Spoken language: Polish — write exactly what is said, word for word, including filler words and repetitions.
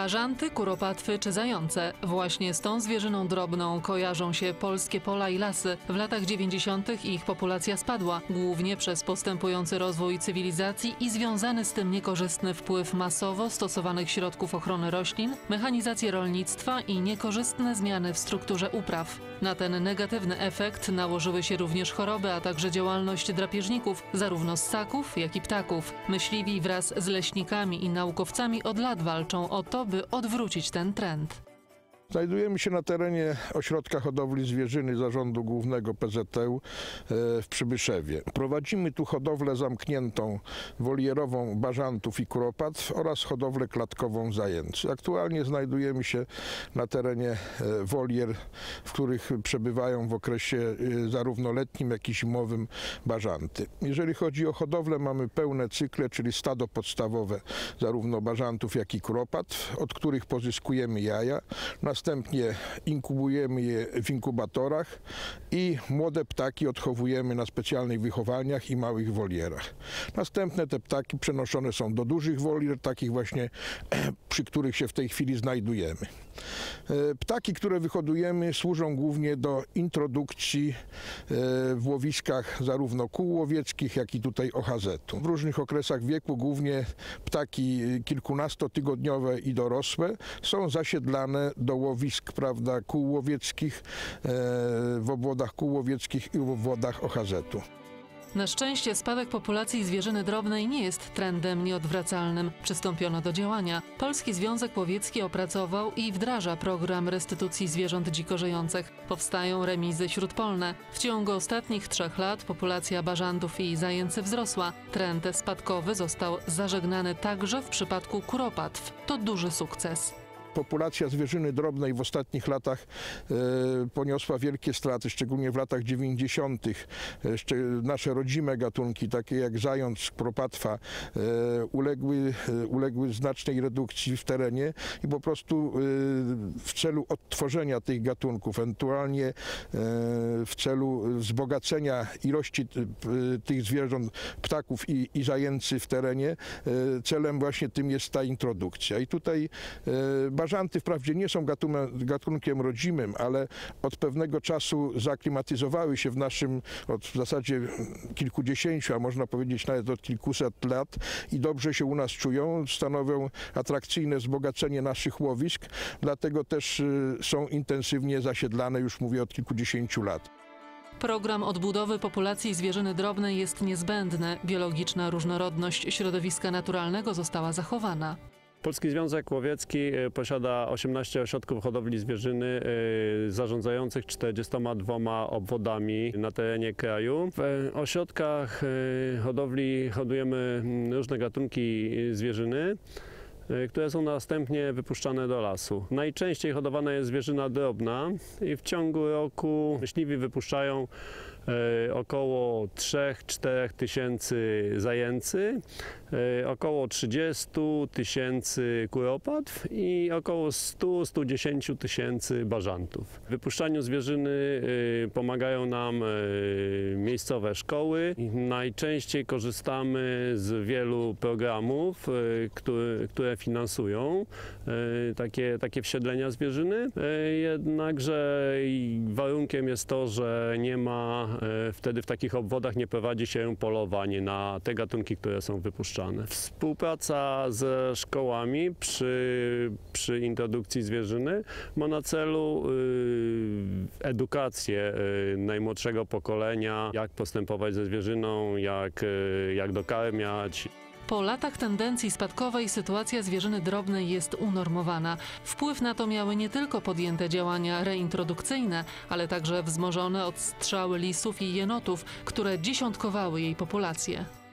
Bażanty, kuropatwy czy zające. Właśnie z tą zwierzyną drobną kojarzą się polskie pola i lasy. W latach dziewięćdziesiątych ich populacja spadła, głównie przez postępujący rozwój cywilizacji i związany z tym niekorzystny wpływ masowo stosowanych środków ochrony roślin, mechanizację rolnictwa i niekorzystne zmiany w strukturze upraw. Na ten negatywny efekt nałożyły się również choroby, a także działalność drapieżników, zarówno ssaków, jak i ptaków. Myśliwi wraz z leśnikami i naukowcami od lat walczą o to, by odwrócić ten trend. Znajdujemy się na terenie ośrodka hodowli zwierzyny Zarządu Głównego P Z T U w Przybyszewie. Prowadzimy tu hodowlę zamkniętą, wolierową bażantów i kuropatw oraz hodowlę klatkową zajęcy. Aktualnie znajdujemy się na terenie wolier, w których przebywają w okresie zarówno letnim, jak i zimowym bażanty. Jeżeli chodzi o hodowlę, mamy pełne cykle, czyli stado podstawowe zarówno bażantów, jak i kuropatw, od których pozyskujemy jaja. Następnie inkubujemy je w inkubatorach i młode ptaki odchowujemy na specjalnych wychowalniach i małych wolierach. Następne te ptaki przenoszone są do dużych wolier, takich właśnie, przy których się w tej chwili znajdujemy. Ptaki, które wyhodujemy, służą głównie do introdukcji w łowiskach zarówno kół łowieckich, jak i tutaj O H Z-u. W różnych okresach wieku, głównie ptaki kilkunastotygodniowe i dorosłe, są zasiedlane do łowisk, prawda, kół łowieckich, w obwodach kół łowieckich i w obwodach O H Z-u. Na szczęście spadek populacji zwierzyny drobnej nie jest trendem nieodwracalnym. Przystąpiono do działania. Polski Związek Łowiecki opracował i wdraża program restytucji zwierząt dziko żyjących. Powstają remizy śródpolne. W ciągu ostatnich trzech lat populacja bażantów i zajęcy wzrosła. Trend spadkowy został zażegnany także w przypadku kuropatw. To duży sukces. Populacja zwierzyny drobnej w ostatnich latach e, poniosła wielkie straty, szczególnie w latach dziewięćdziesiątych. Jeszcze nasze rodzime gatunki, takie jak zając, kuropatwa, e, uległy, e, uległy znacznej redukcji w terenie i po prostu e, w celu odtworzenia tych gatunków, ewentualnie e, w celu wzbogacenia ilości e, tych zwierząt, ptaków i, i zajęcy w terenie, e, celem właśnie tym jest ta introdukcja. I tutaj e, Bażanty wprawdzie nie są gatunkiem rodzimym, ale od pewnego czasu zaklimatyzowały się w naszym, od w zasadzie kilkudziesięciu, a można powiedzieć nawet od kilkuset lat i dobrze się u nas czują, stanowią atrakcyjne wzbogacenie naszych łowisk, dlatego też są intensywnie zasiedlane, już mówię, od kilkudziesięciu lat. Program odbudowy populacji zwierzyny drobnej jest niezbędny. Biologiczna różnorodność środowiska naturalnego została zachowana. Polski Związek Łowiecki posiada osiemnaście ośrodków hodowli zwierzyny zarządzających czterdziestoma dwoma obwodami na terenie kraju. W ośrodkach hodowli hodujemy różne gatunki zwierzyny, które są następnie wypuszczane do lasu. Najczęściej hodowana jest zwierzyna drobna i w ciągu roku myśliwi wypuszczają około trzech do czterech tysięcy zajęcy, około trzydzieści tysięcy kuropatw i około stu do stu dziesięciu tysięcy bażantów. W wypuszczaniu zwierzyny pomagają nam miejscowe szkoły. Najczęściej korzystamy z wielu programów, które, które finansują takie, takie wsiedlenia zwierzyny. Jednakże warunkiem jest to, że nie ma wtedy w takich obwodach nie prowadzi się polowań na te gatunki, które są wypuszczane. Współpraca ze szkołami przy, przy introdukcji zwierzyny ma na celu y, edukację y, najmłodszego pokolenia, jak postępować ze zwierzyną, jak, y, jak dokarmiać. Po latach tendencji spadkowej sytuacja zwierzyny drobnej jest unormowana. Wpływ na to miały nie tylko podjęte działania reintrodukcyjne, ale także wzmożone odstrzały lisów i jenotów, które dziesiątkowały jej populację.